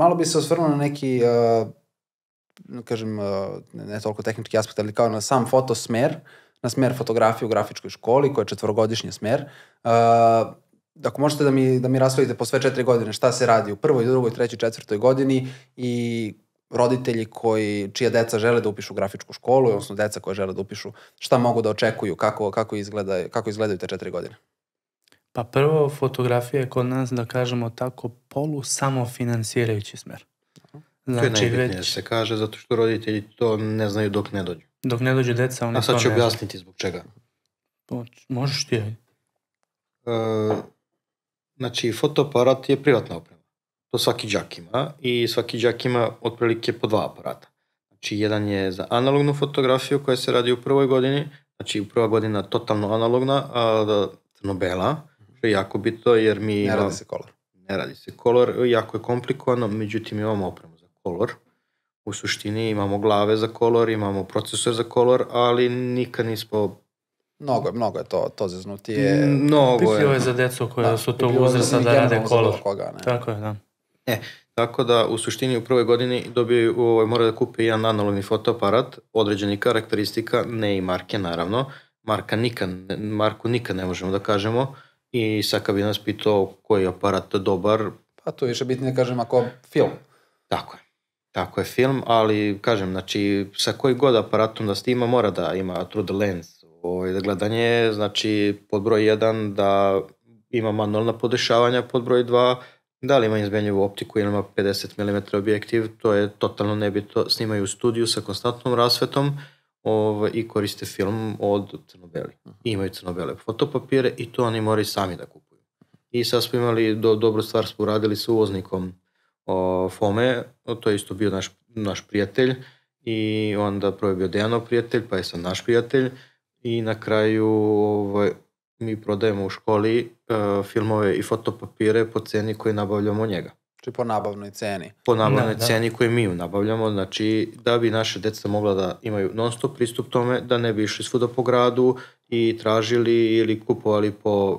malo bi se osvrnuo na neki, kažem, ne toliko tehnički aspekt, ali kao na sam fotosmer, na smer fotografije u grafičkoj školi, koja je 4-godišnji smer. Ako možete da mi raspravite po sve 4 godine šta se radi u 1., 2., 3., 4. godini i roditelji čija deca žele da upišu grafičku školu, odnosno deca koja žele da upišu, šta mogu da očekuju, kako izgledaju te 4 godine? Pa prvo, fotografija je kod nas, da kažemo tako, samofinansirajući smer. To je najbitnije se kaže, zato što roditelji to ne znaju dok ne dođu. Dok ne dođu deca, oni to ne znaju. A sad ću objasniti zbog čega. Možeš ti. Znači, fotoaparat je privatna oprema. To svaki đak ima i svaki đak ima otprilike po 2 aparata. Znači, jedan je za analognu fotografiju koja se radi u 1. godini, znači u 1. godina totalno analogna, a crno-bela, što je jako bitno jer mi... Ne radi se kolor. Ne radi se kolor, jako je komplikovano, međutim imamo opremu za kolor. U suštini imamo glave za kolor, imamo procesor za kolor, ali nikad nismo... Mnogo je to zeznutije. Pipljivo je za decu koja su to uzrasta da rade kolor. Tako je, da. Tako da u suštini u 1. godini moraju da kupe jedan analogni fotoaparat, određenih karakteristika, ne i marke naravno. Marku nikad ne možemo da kažemo i sad kad bi nas pitao koji je aparat dobar... Pa to je više bitnije da kažem ako film. Tako je film, ali kažem, znači sa koji god aparatom da snima mora da ima through the lens, da gledanje, znači pod broj 1 da ima manualna podešavanja, pod broj 2 da li ima izmenjivu optiku ili ima 50 mm objektiv, to je totalno nebitno, snimaju u studiju sa konstantnom rasvetom i koriste film od crno-beli. Imaju crno-bele fotopapire i to oni moraju sami da kupuju. I sad smo imali, dobru stvar smo uradili s uvoznikom Fome, to je isto bio naš prijatelj i onda prvo je bio Dejanov prijatelj, pa je sad naš prijatelj i na kraju mi prodajemo u školi filmove i fotopapire po ceni koju nabavljamo njega. Znači po nabavnoj ceni. Po nabavnoj ceni koju mi nabavljamo, znači da bi naše deca mogla da imaju non stop pristup tome, da ne bi išli svuda po gradu i tražili ili kupovali po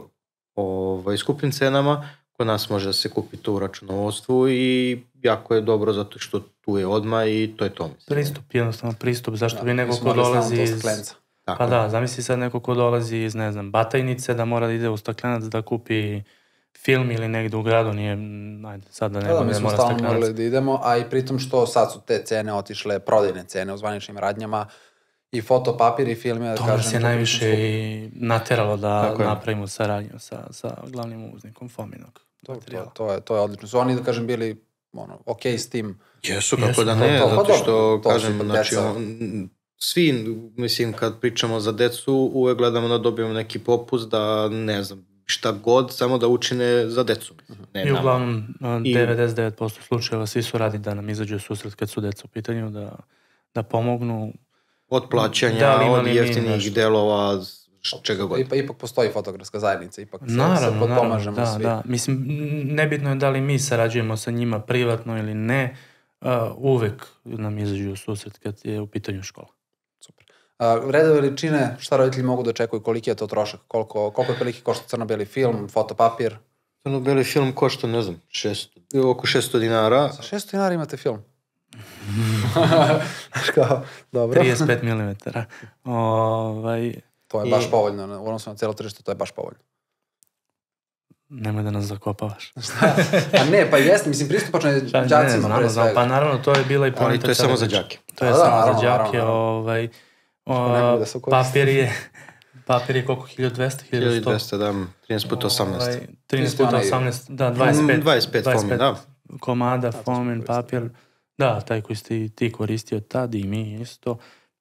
skupim cenama. Kod nas može da se kupi to u računovodstvu i jako je dobro zato što tu je odmah i to je to. Jednostavno pristup, zašto bi neko ko dolazi iz... Pa da, zamisli sad neko ko dolazi iz, ne znam, Batajnice, da mora da ide u Staklenac da kupi film ili negde u gradu, nije, ajde, sad da neko ne mora Staklenac. Mi smo stalno morali da idemo, a i pritom što sad su te cene otišle, prodajne cene u zvaničnim radnjama, i fotopapir i film, to nas je najviše i nateralo da napravimo saradnju sa glavnim uvoznikom Fominog materijala. To je odlično. Su oni, da kažem, bili ok s tim? Jesu, kako da ne, zato što, kažem, znači, svi, mislim, kad pričamo za decu, uvek gledamo da dobijemo neki popust, da, ne znam, šta god, samo da učine za decu. I uglavnom, 99% slučajeva svi su radi da nam izađu u susret kad su deca u pitanju, da pomognu. Od plaćanja, od jeftinih delova, čega god. Ipak postoji fotografska zajednica, ipak se potpomažemo svi. Da. Mislim, nebitno je da li mi sarađujemo sa njima privatno ili ne, uvek nam izađu u susret kad je u pitanju škola. Super. Redove veličine, šta roditelji mogu da očekuju, koliki je to trošak, koliko je prilike košta crno-beli film, fotopapir? Crno-beli film košta, ne znam, oko 600 dinara. Za 600 dinara imate film? Dobro. 35 mm. To je baš povoljno, u odnosu na cijelo tržište, to je baš povoljno. Nemoj da nas zakopavaš. A ne, pa jeste, mislim, pristupačno je đacima pre svega. Pa naravno, to je bila i poenta. Ali to je samo za đake. To je samo za đake. Papir je koliko? 1200? 1200, da, 13 puta 18. 13 puta 18, da, 25 fomin, da. Komada, fomin, papir. Da, taj koji ste ti koristio tad i mi isto.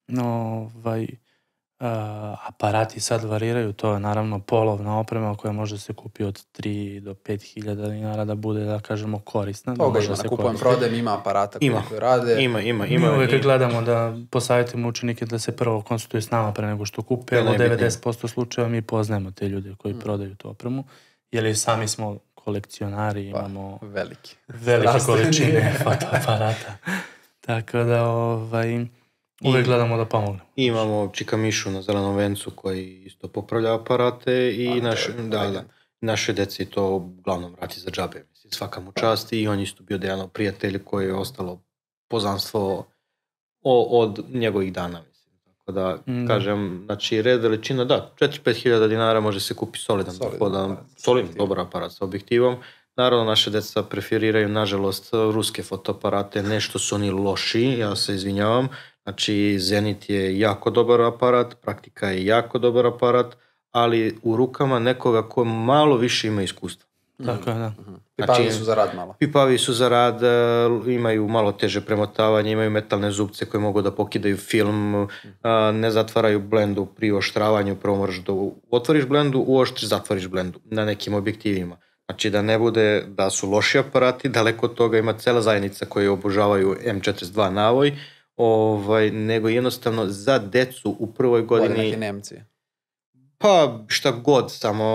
Aparati sad variraju, to je naravno polovna oprema koja može se kupi od 3 do 5.000 dinara da bude, da kažemo, korisna. Toga ima, na kupujem prodajem, ima aparata koji rade. Ima. Mi uvijek gledamo da posavjetimo učenike da se prvo konsultuju s nama pre nego što kupe. U 90% slučajeva mi poznajemo te ljude koji prodaju tu opremu, jer i sami smo kolekcionari, imamo velike količine fotoaparata. Tako da, uvijek gledamo da pomognemo. Imamo Čika Mišu na Zelenom vencu koji isto popravlja aparate i naše deci to uglavnom vrati za džabe. svaka mu čast i on isto bio jedan prijatelj koji je ostalo poznanstvo od njegovih dana. Tako da, kažem, znači red veličina, da, 4-5 hiljada dinara može se kupi solidan dobar aparat sa objektivom. Naravno, naše deca preferiraju, nažalost, ruske fotoaparate, nešto su oni loši, ja se izvinjavam. Znači, Zenit je jako dobar aparat, Praktika je jako dobar aparat, ali u rukama nekoga ko malo više ima iskustva. Tako je, da. Pipavi su za rad malo. Pipavi su za rad, imaju malo teže premotavanje, imaju metalne zupce koje mogu da pokidaju film, ne zatvaraju blendu pri oštravanju, prvo moraš da otvoriš blendu, uoštriš, zatvoriš blendu na nekim objektivima. Znači da ne bude da su loši aparati, daleko od toga ima cela zajednica koji obožavaju M42 navoj, nego jednostavno za decu u prvoj godini... Neki Nemci. Pa šta god, samo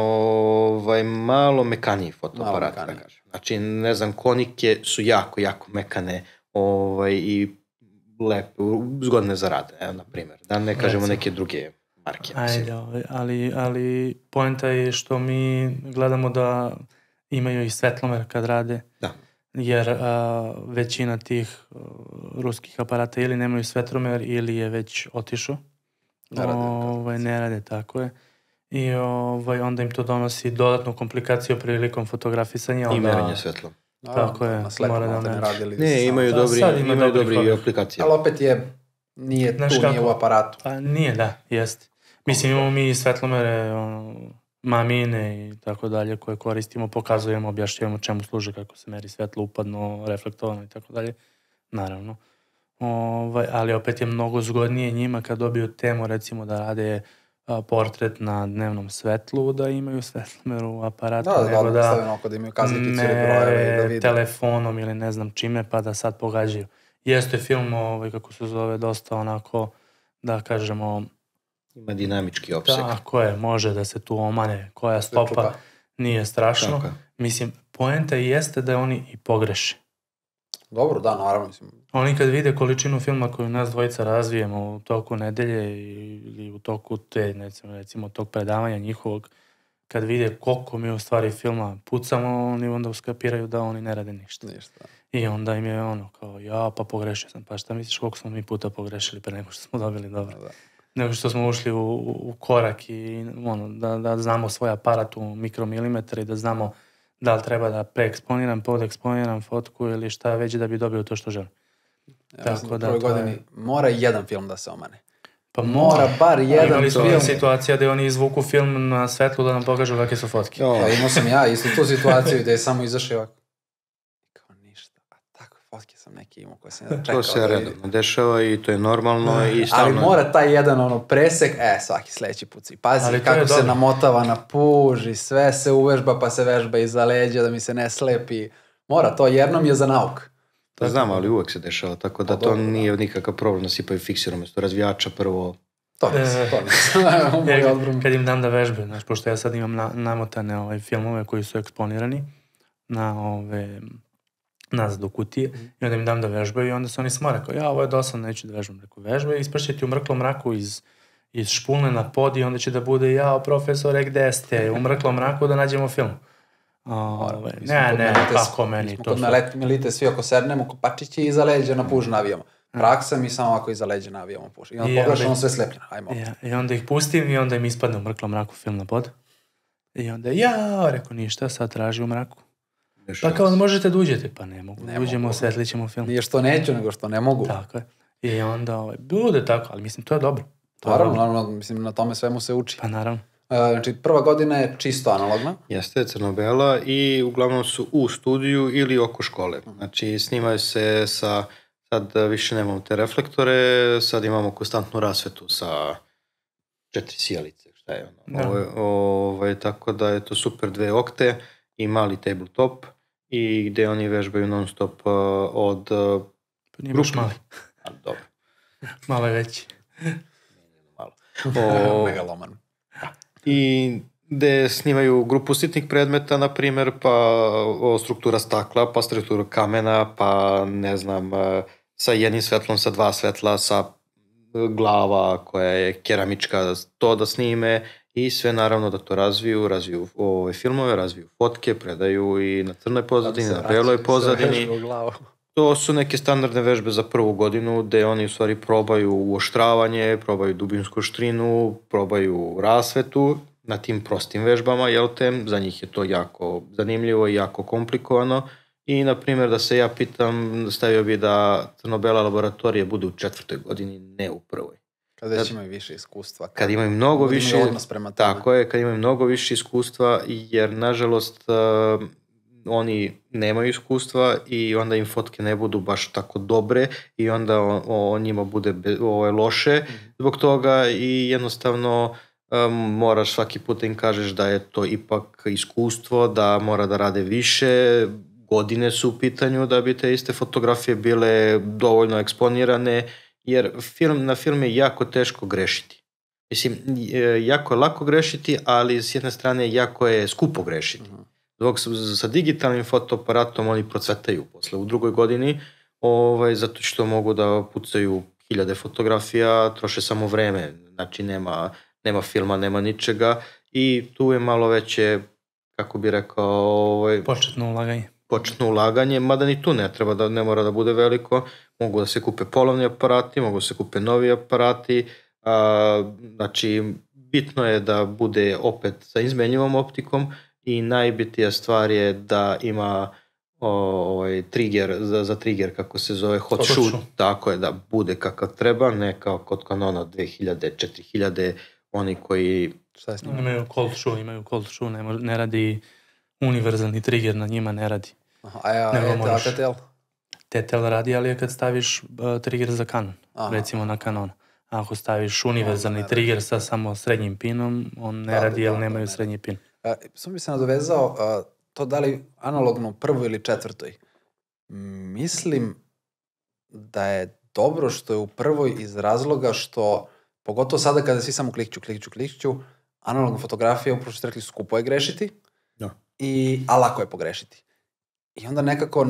malo mekaniji fotoaparat, da kažem. Znači, ne znam, konike su jako, jako mekane i lepe, zgodne za rad, na primjer. Da ne kažemo neke druge marke. Ajde, ali poenta je što mi gledamo da imaju i svetlomer kad rade. Da. Jer većina tih ruskih aparata ili nemaju svetlomer ili je već otišao. Ne rade, tako je. I onda im to donosi dodatnu komplikaciju prilikom fotografisanja. I merenje svetlom. Tako je. Ne, imaju dobri aplikacije. Ali opet nije u aparatu. Pa nije, da, jeste. Mislim, imamo mi svetlomere, mamine i tako dalje koje koristimo, pokazujemo, objašnjujemo čemu služe, kako se meri svetlo, upadno, reflektovano i tako dalje. Naravno. Ali opet je mnogo zgodnije njima kad dobiju temu, recimo da rade portret na dnevnom svetlu, da imaju svetlomer u aparatu, nego da mere telefonom ili ne znam čime, pa da sad pogađaju. Jeste film, kako se zove, dosta onako, da kažemo... Ima dinamički opseg. Tako je, može da se tu omane koja stopa, nije strašno. Mislim, poenta jeste da oni i pogreše. Dobro, da, naravno. Oni kad vide količinu filma koju nas dvojica razvijemo u toku nedelje ili u toku te, recimo, tog predavanja njihovog, kad vide koliko mi u stvari filma pucamo, oni onda uskapiraju da oni ne rade ništa. I onda im je ono kao, pa pogrešio sam, pa šta misliš koliko smo mi puta pogrešili pre nego što smo dobili dobro. Nego što smo ušli u korak i da znamo svoj aparat u mikromilimetre i da znamo da li treba da preeksponiram, podeksponiram fotku ili šta već da bi dobio to što želim. Ja mislim da u prvoj godini mora jedan film da se omane. Pa mora bar jedan film. Imali smo situacija da oni izvuku film na svetlu da nam pokažu kakve su fotke. Imao sam ja isto tu situaciju da je samo izašao ovako. Kao ništa. A takve fotke sam neki imao koje sam čekao. To se redovno dešava i to je normalno. Ali mora taj jedan presek, svaki sledeći put si. Pazi kako se namotava na puž i sve se uvežba pa se vežba iza leđa da mi se ne slepi. Mora, to jednom je za nauk. To znam, ali uvek se dešava, tako da to nije nikakav problem da sipaju fiksirom, mesto razvijača prvo... To kad im dam da vežbe, znaš, pošto ja sad imam namotane filmove koji su eksponirani nazad u kutije i onda im dam da vežbaju i onda se oni smore kao, ovo je dosadno, neću da vežbam. Rekao, vežbe, ispršće ti u mrklom mraku iz špulne na pod i onda će da bude, profesore, gde ste? U mrklom mraku da nađemo film. Ne, kako meni to su... Kod Melite svi oko sednemo, pačići iza leđa na puž navijamo. Praksa mi samo ovako iza leđa navijamo puž. I onda pogledaš ono sve slepljeno. I onda ih pustim i onda im ispadne u mrklom mraku film na pod. I onda rekao ništa, sad traži u mraku. Pa kao možete da uđete, pa ne mogu. Uđemo, osvetlit ćemo film. Nije što neću, nego što ne mogu. Tako je. I onda bude tako, ali mislim to je dobro. Naravno, mislim na tome svemu se uči. Pa naravno. Znači, prva godina je čisto analogna. Jeste, crno-bela i uglavnom su u studiju ili oko škole. Znači, snimaju se sa, sad više nemamo te reflektore, sad imamo konstantnu rasvetu sa 4 sijalice, šta je ono. Tako da je to super 2 okte i mali tabletop i gde oni vežbaju non stop od... Nije baš mali. Dobro. Malo je veći. Megaloman. I gde snimaju grupu sitnih predmeta, na primjer, pa struktura stakla, pa struktura kamena, pa ne znam, sa jednim svetlom, sa 2 svetla, sa glava koja je keramička, to da snime i sve naravno da to razviju filmove, razviju fotke, predaju i na crnoj pozadini, na beloj pozadini. To su neke standardne vežbe za prvu godinu gde oni u stvari probaju uoštravanje, probaju dubinsku oštrinu, probaju rasvetu na tim prostim vežbama, jel te? Za njih je to jako zanimljivo i jako komplikovano. I, na primjer, da se ja pitam, stavio bi da crno-bela laboratorija bude u 4. godini, ne u 1. Kad već imaju više iskustva. Kad imaju mnogo više... Tako je, kad imaju mnogo više iskustva, jer, nažalost, oni nemaju iskustva i onda im fotke ne budu baš tako dobre i onda o njima bude loše zbog toga i jednostavno moraš svaki put im kažeš da je to ipak iskustvo, da mora da rade više, godine su u pitanju da bi te iste fotografije bile dovoljno eksponirane, jer na film je jako teško grešiti. Mislim, jako je lako grešiti, ali s jedne strane jako je skupo grešiti. Dok sa digitalnim fotoaparatom oni procvetaju posle u 2. godini, zato što mogu da pucaju 1000 fotografija, troše samo vreme, znači nema filma, nema ničega i tu je malo veće, kako bi rekao... Početno ulaganje, mada ni tu ne mora da bude veliko, mogu da se kupe polovni aparati, mogu da se kupe novi aparati, znači bitno je da bude opet sa izmenjivom optikom i najbitnija stvar je da ima trigger, za trigger kako se zove hot shoot, tako je da bude kakav treba, ne kao kod Canona 2000, 4000, oni koji... Imaju cold shoe, ne radi univerzalni trigger, na njima ne radi. A TTL? TTL radi, ali je kad staviš trigger za Canon, recimo na Canona. Ako staviš univerzalni trigger sa samo srednjim pinom, on ne radi jer nemaju srednji pin. Samo bi se nadovezao, to da li analogno u 1. ili 4. Mislim da je dobro što je u 1. iz razloga što, pogotovo sada kada svi samo klikću, analogna fotografija, upravo što ste rekli, skupo je grešiti, a lako je pogrešiti. I onda nekako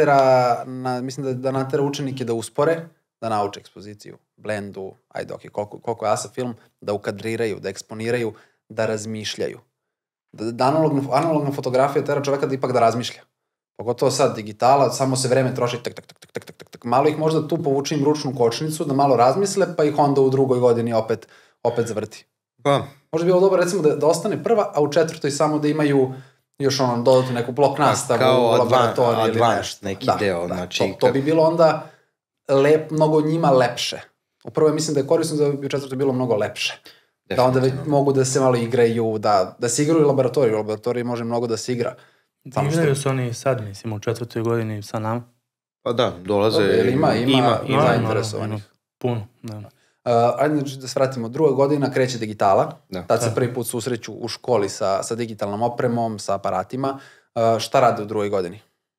mislim da natera učenike da uspore, da nauče ekspoziciju, blendu, koliko je ASA film, da ukadriraju, da eksponiraju, da razmišljaju. Da analogna fotografija tera čoveka da ipak da razmišlja. Pogotovo sad digitala, samo se vreme troši tak. Malo ih možda tu povuče im ručnu kočnicu, da malo razmisle, pa ih onda u 2. godini opet zavrti. Možda bi bilo dobro recimo da ostane 1, a u 4. samo da imaju još dodatnu neku blok nastavu u laboratoriji ili nešto. Neki deo. To bi bilo onda mnogo njima lepše. U 1. mislim da je korisno, da bi u 4. bilo mnogo lepše. Da onda mogu da se malo igraju, da se igraju u laboratoriji. U laboratoriji može mnogo da se igra. Igraju se oni sad, mislim, u 4. godini sa nama. Pa da, dolaze. Ima zainteresovanih. Puno, da. Ajde da se vratimo, 2. godina kreće digitala, tad se prvi put susreću u školi sa digitalnom opremom, sa aparatima. Šta rade u 2. godini?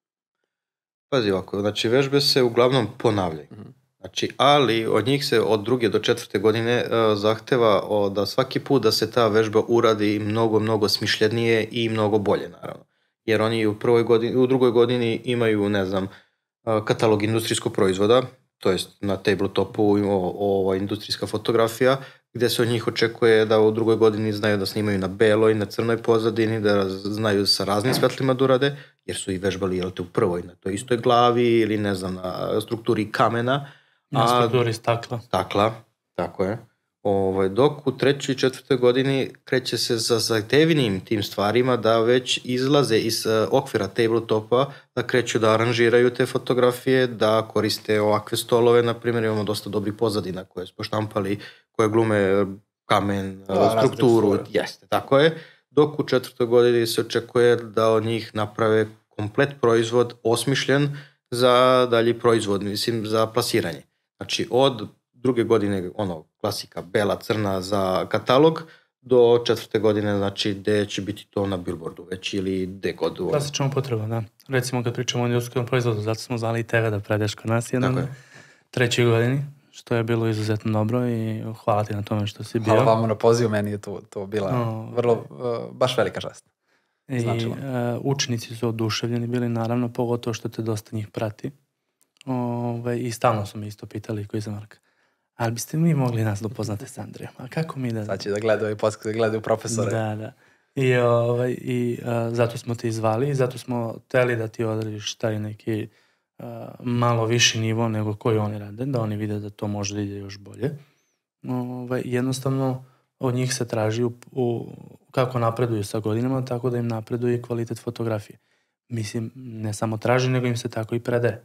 Pazi ovako, znači vežbe se uglavnom ponavljaju. Znači, ali od njih se od 2. do 4. godine zahteva da svaki put da se ta vežba uradi mnogo smišljenije i mnogo bolje, naravno. Jer oni u 2. godini imaju, katalog industrijskog proizvoda, to jest na tabletopu industrijska fotografija, gde se od njih očekuje da u 2. godini znaju da snimaju na beloj, na crnoj pozadini, da znaju sa raznim svetlima da urade, jer su i vežbali u 1. na toj istoj glavi ili na strukturi kamena. Na strukturi stakla, tako je. Dok u 3. i 4. godini kreće se sa zahtevnijim tim stvarima da već izlaze iz okvira tabletopa, da kreću da aranžiraju te fotografije, da koriste ovakve stolove, na primjer imamo dosta dobrih pozadina koje smo štampali, koje glume kamen, strukturu, jeste, tako je. Dok u 4. godini se očekuje da od njih naprave komplet proizvod osmišljen za dalji proizvod, mislim za plasiranje. Znači od 2. godine, klasika, bela, crna za katalog, do 4. godine, znači, gde će biti to na billboardu već ili gde god. Klasična upotreba, da. Recimo, kad pričamo o industrijskom proizvodu, zato smo zvali i tebe da predeš kod nas jednom 3. godini, što je bilo izuzetno dobro i hvala ti na tome što si bio. Hvala vam na pozivu, meni je to bila vrlo, baš velika čast. I učenici su oduševljeni bili, naravno, pogotovo što te dosta njih prati. I stalno su me isto pitali koji za Marka. ali biste mi mogli nas da upoznate s Andrejom? A kako mi da... Sad će da gledaju ovaj podcast, da gledaju profesore. Da. I zato smo te izvali i zato smo hteli da ti odrediš taj neki malo viši nivo nego koji oni rade, da oni vide da to može da ide još bolje. Jednostavno, od njih se traži kako napreduju sa godinama, tako da im napreduje i kvalitet fotografije. Mislim, ne samo traži, nego im se tako i predaje.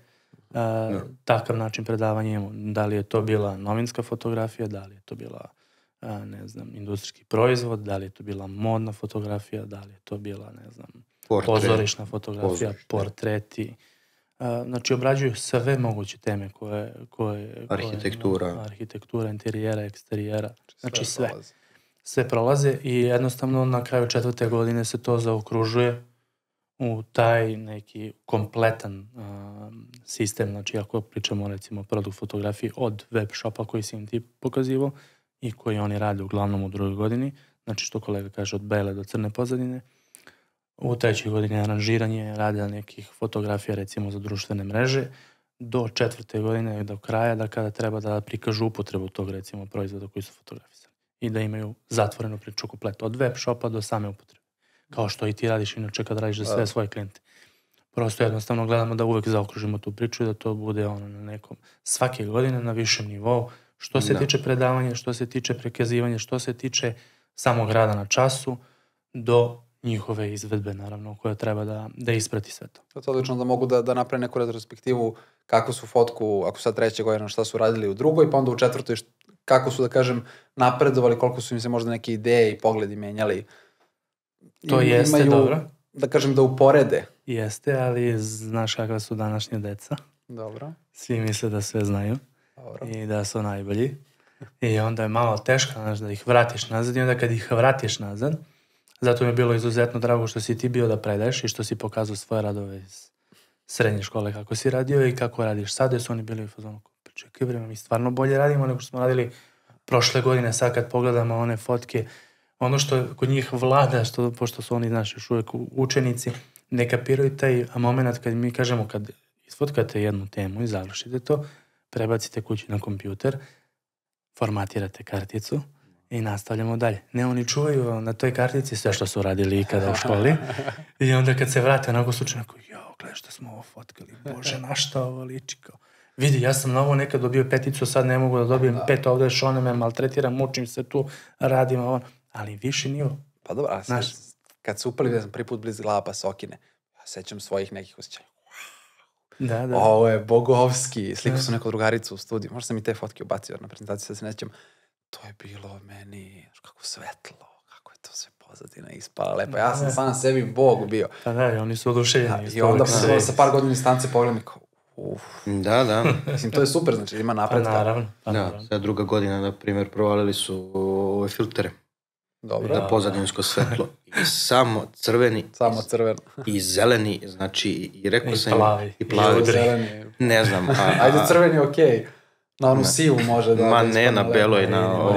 Takav način predavanja imamo. Da li je to bila novinska fotografija, da li je to bila industrijski proizvod, da li je to bila modna fotografija, da li je to bila, pozorišna fotografija, portreti. Znači, obrađuju sve moguće teme koje arhitektura, interijera, eksterijera. Znači, sve prolaze i jednostavno na kraju 4. godine se to zaokružuje u taj neki kompletan sistem. Znači, ako pričamo recimo o produkt fotografiji od web shopa koji si im ti pokazivao i koji oni rade uglavnom u 2. godini, znači što kolega kaže od bele do crne pozadine, u 3. godini aranžiranje rada nekih fotografija recimo za društvene mreže, do 4. godine do kraja da kada treba da prikažu upotrebu tog recimo proizvoda koji su fotografisani i da imaju zatvorenu priču komplet od web shopa do same upotrebe. Kao što i ti radiš inače kad radiš za sve svoje klijente. Prosto jednostavno gledamo da uvek zaokružimo tu priču i da to bude na nekom svake godine na višem nivou. Što se tiče predavanja, što se tiče prikazivanja, što se tiče samog rada na času, do njihove izvedbe, naravno, koja treba da isprati sve to. To je odlično da mogu da naprave neku retrospektivu kako su fotku, ako sad 3. godina, šta su radili u 2. pa onda u 4. kako su, da kažem, napredovali, koliko su im se možda neke ideje i pogledi menjali. To jeste dobro. Da kažem, da uporede. Jeste, ali znaš kakva su današnja deca. Dobro. Svi misle da sve znaju. Dobro. I da su najbolji. I onda je malo teško, da ih vratiš nazad i onda kad ih vratiš nazad, zato mi je bilo izuzetno drago što si ti bio da predaješ i što si pokazao svoje radove iz srednje škole kako si radio i kako radiš sad, jer su oni bili u fazonu, čekaj bre, mi stvarno bolje radimo nego što smo radili prošle godine. Sad kad pogledamo one fotke, ono što kod njih vlada, pošto su oni, znaš, još uvijek učenici, ne kapiraju taj moment kad mi kažemo, kad isfotkate jednu temu i završite to, prebacite kući na kompjuter, formatirate karticu i nastavljamo dalje. Ne, oni čuvaju na toj kartici sve što su radili ikada u školi i onda kad se vrate onako slučajno, jao, gledaj što smo ovo fotkali, bože, na šta ovo liči, kao. Vidi, ja sam na ovo nekad dobio 5, sad ne mogu da dobijem 5, ovdje šone me maltretiram, mučim se tu, radim ovo, ali viši nivo. Pa dobro, a kad su upali da sam prvi put bliz glava pa Sokine, ja sećam svojih nekih osjećaja. Da. Ovo je bogovski. Sliku su neku drugaricu u studiju. Možda sam i te fotke ubacio na prezentaciju, sad se ne sjećam. To je bilo meni, kako svetlo, kako je to sve pozadina ispala lepo. Ja sam sam sebi bog bio. Pa da, oni su oduševljeni. I onda sa par godina distance pogledam i kao, Da. Mislim, to je super, znači ima napretka. Pa naravno. Sad 2. godina, na primjer, provalili su ove filtere. Dobro. Da pozadinsko svetlo. I samo crveni. Samo crveno. I zeleni, znači, i rekao sam... I plavi. Zeleni. Ne znam. Ajde, crveni, okej. Na onu sivu može da... Ma ne, na beloj,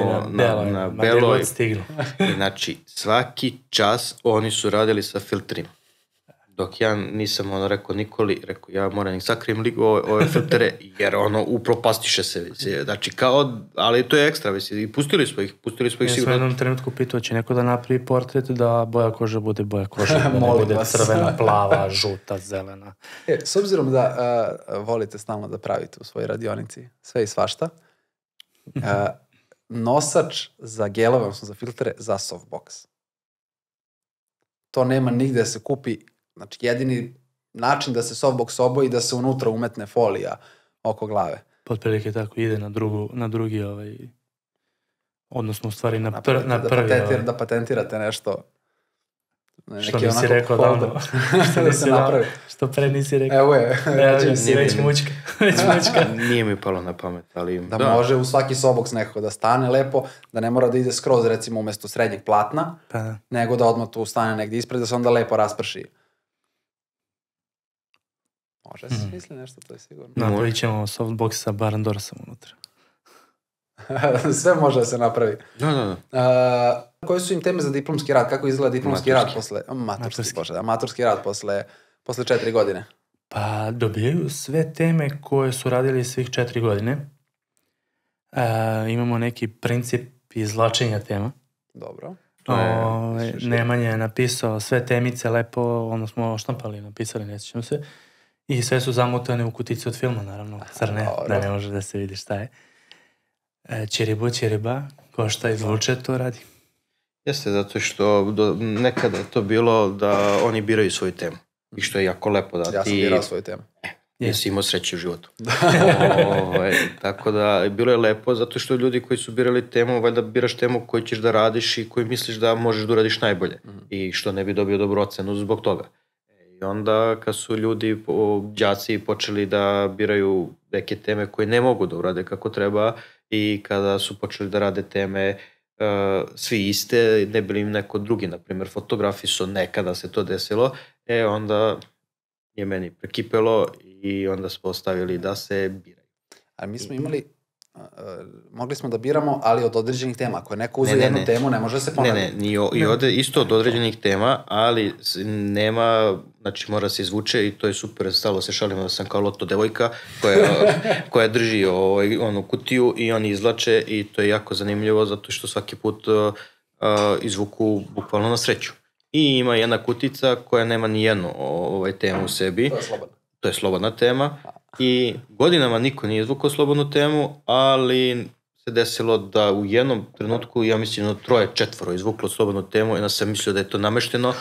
na beloj. I znači, svaki čas oni su radili sa filtrima. Dok ja nisam rekao Nikoli, rekao ja moram ih sakrijem ove filtere, jer upropastiše se. Znači ali to je ekstra, i pustili smo ih sigurno. Ja sam u jednom trenutku pitao, će neko da napravi portret da boja kože bude boja kože, da ne bude crvena, plava, žuta, zelena. S obzirom da volite stalno da pravite u svojoj radionici sve i svašta, nosač za gelove, odnosno za filtere, za softbox. To nema nigde da se kupi. Znači, jedini način da se softbox oboji da se unutra umetne folija oko glave. Potprilike tako ide na drugi odnosno u stvari na prvi. Da patentirate nešto. Što nisi rekao davno. Što pre nisi rekao. Evo je. Već mučka. Nije mi palo na pamet, ali... Da može u svaki softbox nekako da stane lepo, da ne mora da ide skroz recimo umjesto srednjeg platna, nego da odmah tu stane negdje ispred, da se onda lepo rasprši. Može se smisli nešto, to je sigurno. Napravit ćemo softbox sa Barandorsom unutra. Sve može da se napravi. Da. Koje su im teme za diplomski rad? Kako izgleda diplomski rad posle... Maturski rad posle 4 godine? Pa dobijaju sve teme koje su radili svih 4 godine. Imamo neki princip izvlačenja tema. Dobro. Nemanja je napisao sve temice lepo, ono smo oštampali, napisali, ne sjećam se. I sve su zamutane u kuticu od filma, naravno, crne, da ne može da se vidi šta je. Čiriba, ko šta izvuče, to radi. Jeste, zato što nekada je to bilo da oni biraju svoju temu. I što je jako lepo da ti... Ja sam birao svoju temu. Jesi imao sreće u životu. Tako da, bilo je lepo, zato što ljudi koji su birali temu, valjda biraš temu koju ćeš da radiš i koju misliš da možeš da uradiš najbolje. I što ne bi dobio dobru ocenu zbog toga. I onda kad su ljudi, đaci, počeli da biraju neke teme koje ne mogu da urade kako treba i kada su počeli da rade teme svi iste, ne bili im neko drugi, na primjer fotografi su nekada se to desilo, onda je meni prekipelo i onda smo ostavili da se biraju. A mi smo imali, mogli smo da biramo, ali od određenih tema. Ako je neko uzeo jednu temu, ne može da se ponavlja. I ovde isto od određenih tema, ali nema, znači mora se izvuče i to je super, stalo se šalimo da sam kao loto devojka koja drži onu kutiju i oni izvlače i to je jako zanimljivo zato što svaki put izvuku bukvalno na sreću. I ima jedna kutica koja nema ni jednu temu u sebi. To je slobodna. To je slobodna tema i godinama niko nije izvukao slobodnu temu, ali se desilo da u jednom trenutku, ja mislim, 3-4 izvuklo slobodnu temu i ja sam mislio da je to namešteno,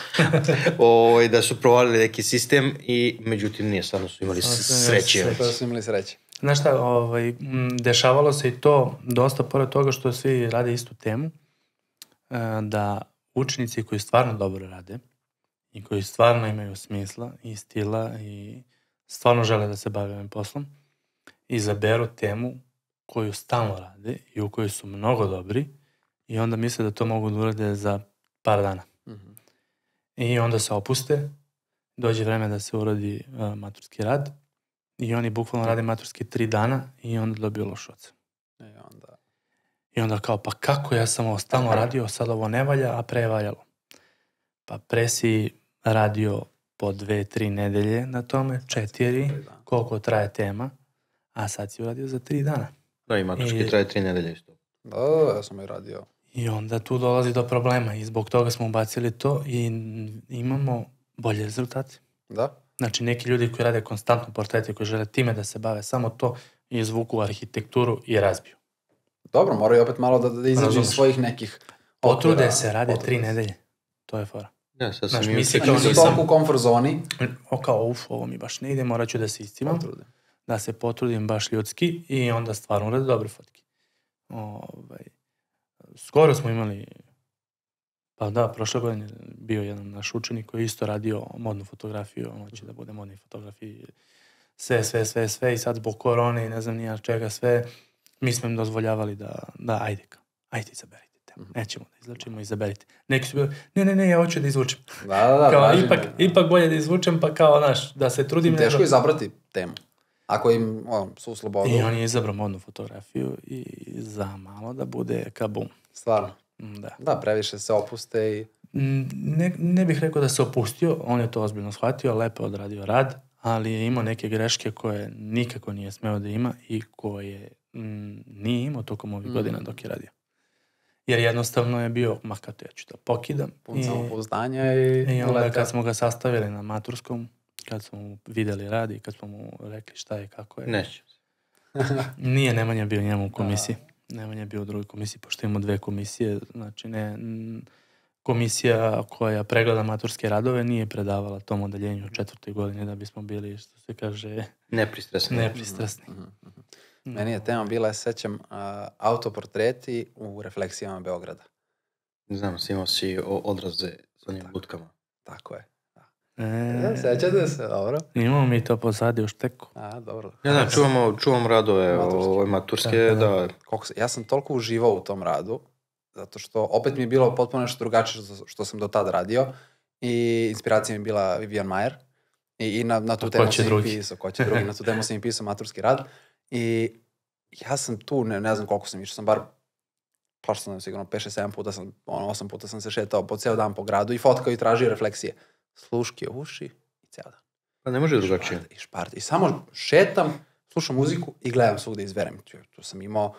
da su provalili neki sistem i međutim nije, stvarno su imali sreće. Znaš šta, dešavalo se i to dosta pored toga što svi rade istu temu, da učenici koji stvarno dobro rade i koji stvarno imaju smisla i stila i stvarno žele da se bave ovim poslom, izaberu temu koju stalno rade i u kojoj su mnogo dobri i onda misle da to mogu da urade za par dana. I onda se opuste, dođe vreme da se uradi maturski rad i oni bukvalno rade maturski 3 dana i onda dobiju loš ocen. I onda kao, pa kako ja sam ovo stalno radio, sad ovo ne valja, a pre je valjalo. Pa pre si radio po 2-3 nedelje na tome, 4, koliko traje tema, a sad si uradio za 3 dana. Da, i maturski traje 3 nedelje isto. Da, ja sam i radio. I onda tu dolazi do problema i zbog toga smo ubacili to i imamo bolje rezultate. Da. Znači, neki ljudi koji rade konstantno portrete, koji žele time da se bave samo to, izvuku arhitekturu i razbiju. Dobro, moraju opet malo da izađu iz svojih nekih... Potrude se, rade 3 nedelje. To je fora. Ja, sad sam misli kao nisam... toliko u komfort zoni. Kao, ovo mi baš ne ide, morat ću da se iscimam. Da se potrudim baš ljudski i onda stvarno urade dobre fotke. Skoro smo imali... Pa da, prošle godine bio jedan naš učenik koji isto radio modnu fotografiju, ono će da bude modni fotografiji, sve i sad zbog korone i ne znam nija čega sve, mi smo im dozvoljavali da ajde izaberite temu, nećemo da izvučemo, izaberite. Neki su bili, ne, ja hoću da izvučem. Da, ipak bolje da izvučem, pa kao, znaš, da se trudim. Teško izabrati temu. Ako im su u slobodu. I on je izabrao modnu fotografiju i za malo da bude kabum. Stvarno? Da. Da, previše se opuste i... Ne bih rekao da se opustio, on je to ozbiljno shvatio, lepo odradio rad, ali je imao neke greške koje nikako nije smeo da ima i koje nije imao tokom ovih godina dok je radio. Jer jednostavno je bio, kato ja ću da pokidam. Pun samopouzdanja i onda kad smo ga sastavili na maturskom, kad smo mu videli rad i kad smo mu rekli šta je, kako je. Neće. Nije Nemanja bio njemu u komisiji. Nemanja je bio u drugoj komisiji, pošto imamo 2 komisije. Znači, komisija koja pregleda maturske radove nije predavala tom odeljenju u 4. godini da bismo bili, što se kaže... Nepristrasni. Meni je tema bila, sećam, autoportreti u refleksijama Beograda. Znam, imao si odraze s onim lutkama. Tako je. Sećate se, dobro. Imamo mi to pozadi u šteku. Dobro. Ja čuvam radove maturske. Da. Ja sam toliko uživao u tom radu, zato što opet mi je bilo potpuno nešto drugačije što sam do tada radio i inspiracija mi je bila Vivian Maier i na tu temu sam i pisao. Ko će drugi? Na tu temu sam i pisao maturski rad i ja sam tu, ne znam koliko sam išao, sam bar prošao sam sigurno 5-6-7 puta, 8 puta sam se šetao po ceo dan po gradu i fotkao i tražio refleksije. Sluške u uši i ceo dan. Pa ne može drugačije. I samo šetam, slušam muziku i gledam svugde izverem. Tu sam imao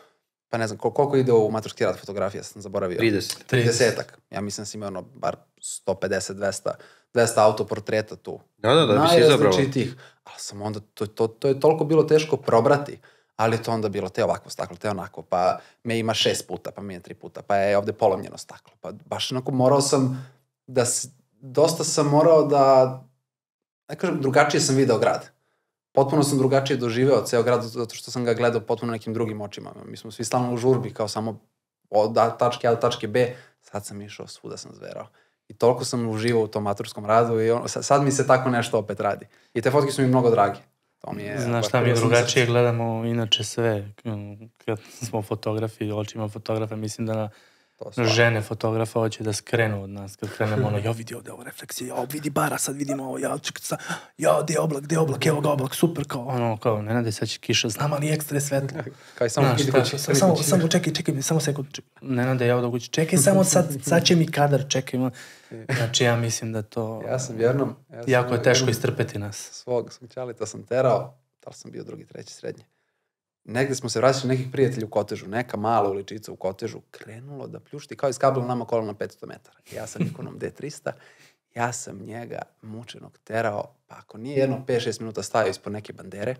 pa ne znam, koliko ide u maturski rad fotografija, sam zaboravio. 30-ak. Ja mislim da si imao bar 150, 200 autoportreta tu. Da, bi si izabrao. Najrazličitih. Ali sam onda, to je toliko bilo teško probrati, ali to onda bilo te ovako staklo, te onako, pa me ima 6 puta, pa me je 3 puta, pa je ovde polomljeno staklo. Pa baš onako morao sam dosta sam morao da, ne kažem, drugačije sam video grad. Potpuno sam drugačije doživeo ceo grad, zato što sam ga gledao potpuno nekim drugim očima. Mi smo svi stalno u žurbi, kao samo od tačke A do tačke B. Sad sam išao, svuda sam zverao. I toliko sam uživao u tom maturskom radu i sad mi se tako nešto opet radi. I te fotke su mi mnogo dragi. Znaš šta, mi drugačije gledamo inače sve. Kad smo fotografi, očima fotografa, mislim da žene fotografa hoće da skrenu od nas. Kad krenemo ono, ja vidi ovde ovo refleksije, ja vidi bara, sad vidimo ovo, ja gde je oblak, evo ga oblak, super, kao, Nenade, sad će kiša, znam ali ekstra je svetlo. Kao i samo vidi kući. Samo čekaj, samo sekund. Nenade, evo da kući, čekaj, samo sad će mi kadar, čekaj. Znači, ja mislim da to... Ja sam vjernom. Jako je teško istrpeti nas. Svog ćalita sam terao, da li sam bio drugi, treći, srednji. Negde smo se vraćali nekih prijatelja u Kotežu, neka mala uličica u Kotežu, krenulo da pljušti kao iz kabela nama kola na 500 metara. Ja sam Nikonom D300, ja sam njega mučenog terao, pa ako nije jedno 5-6 minuta stajao ispod neke bandere,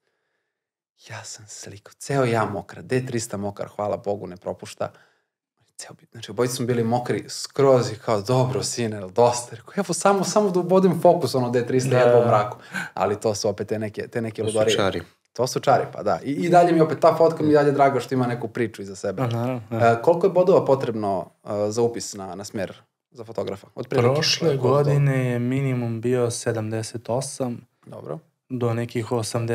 ja sam slikao, ceo ja mokra, D300 mokar, hvala Bogu, ne propušta. Znači, obojice smo bili mokri skroz i kao, dobro, sine, dosta. Evo, samo da ubodem fokus, ono D300 jedva u mraku. Ali to su opet te neke ludarije. To su čari. To su čari, pa da. I dalje mi opet ta fotka mi dalje drago što ima neku priču iza sebe. Koliko je bodova potrebno za upis na smer za fotografa? Prošle godine je minimum bio 78. Dobro. Do nekih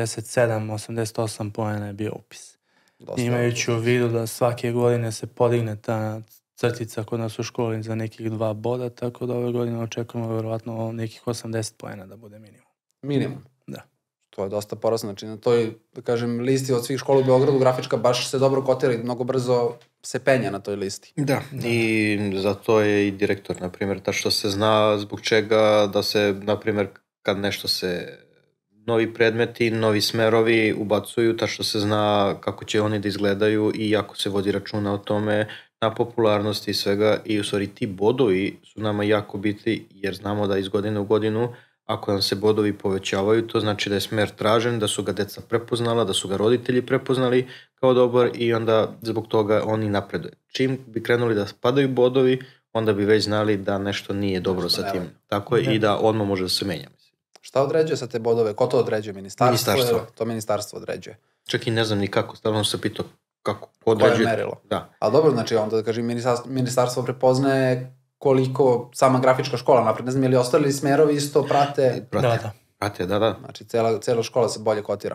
87-88 poena je bio upis. Imajući u vidu da svake godine se podigne ta crtica kod nas u školi za nekih 2 boda, tako da ove godine očekujemo verovatno nekih 80 poena da bude minimum. Minimum? Da. To je dosta porasno. Znači, na toj, da kažem, listi od svih škola u Beogradu, grafička baš se dobro kotira i mnogo brzo se penja na toj listi. Da, i zato je i direktor, na primjer, ta što se zna zbog čega da se, na primjer, kad nešto se... novi predmeti, novi smerovi ubacuju, ta što se zna kako će oni da izgledaju i jako se vodi računa o tome na popularnosti i svega i u stvari ti bodovi su nama jako bitni jer znamo da iz godine u godinu ako nam se bodovi povećavaju, to znači da je smer tražen, da su ga deca prepoznala, da su ga roditelji prepoznali kao dobar i onda zbog toga oni napreduju. Čim bi krenuli da padaju bodovi, onda bi već znali da nešto nije dobro sa tim. Tako je i da odmah može da se menja. Šta određuje sa te bodove? Ko to određuje? Ministarstvo? To ministarstvo određuje. Čak i ne znam ni kako, stavno se pitao kako određuje. Koje je merilo? Da. Ali dobro, znači onda da kažem, ministarstvo prepoznaje koliko sama grafička škola napred, ne znam, je li ostali smerovi isto prate? Prate, da. Znači, cela škola se bolje kotira.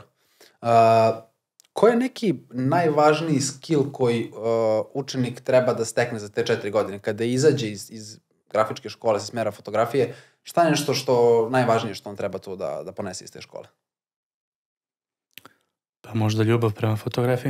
Ko je neki najvažniji skill koji učenik treba da stekne za te 4 godine? Kada izađe iz grafičke škole sa smera fotografije, šta je nešto što najvažnije što on treba tu da ponese iz te škole? Pa možda ljubav prema fotografiji.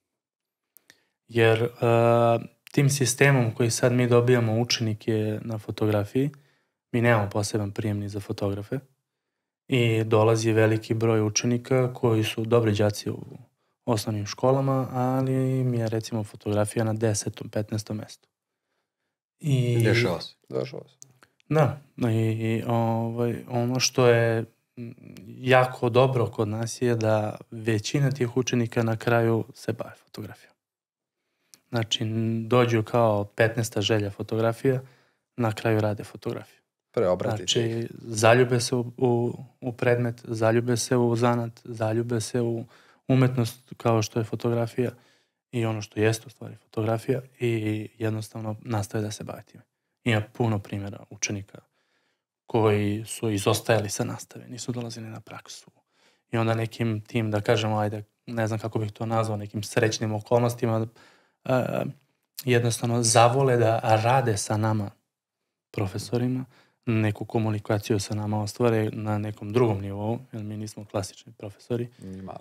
Jer tim sistemom koji sad mi dobijamo učenike na fotografiji, mi nemamo poseban prijemni za fotografe i dolazi veliki broj učenika koji su dobri đaci u osnovnim školama, ali im je recimo fotografija na 10. 15. mestu. Dešava se. Da, i ono što je jako dobro kod nas je da većina tih učenika na kraju se bave fotografijom. Znači, dođu kao 15. želja fotografija, na kraju rade fotografiju. Znači, zaljube se u predmet, zaljube se u zanat, zaljube se u umetnost kao što je fotografija i ono što jeste u stvari fotografija i jednostavno nastave da se bave time. Ima puno primjera učenika koji su izostajali sa nastave, nisu dolazili na praksu. I onda nekim tim, da kažemo, ajde, ne znam kako bih to nazvao, nekim srećnim okolnostima, jednostavno zavole da rade sa nama, profesorima, neku komunikaciju sa nama ostvare na nekom drugom nivou, jer mi nismo klasični profesori.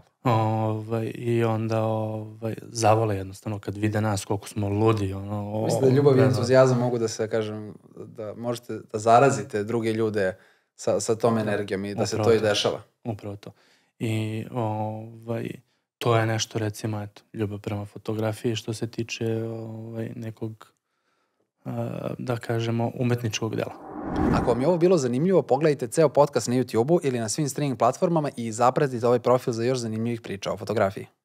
I onda zavole jednostavno kad vide nas koliko smo ludi. Mislim da ljubav i entuzijazam mogu da se, kažem, da možete da zarazite druge ljude sa tom energijom i da se to i dešava. Upravo to. I to je nešto, recimo, eto, ljubav prema fotografiji što se tiče nekog, da kažemo, umetničkog dela. Ako vam je ovo bilo zanimljivo, pogledajte ceo podcast na YouTube-u ili na svim streaming platformama i zapratite ovaj profil za još zanimljivih priča o fotografiji.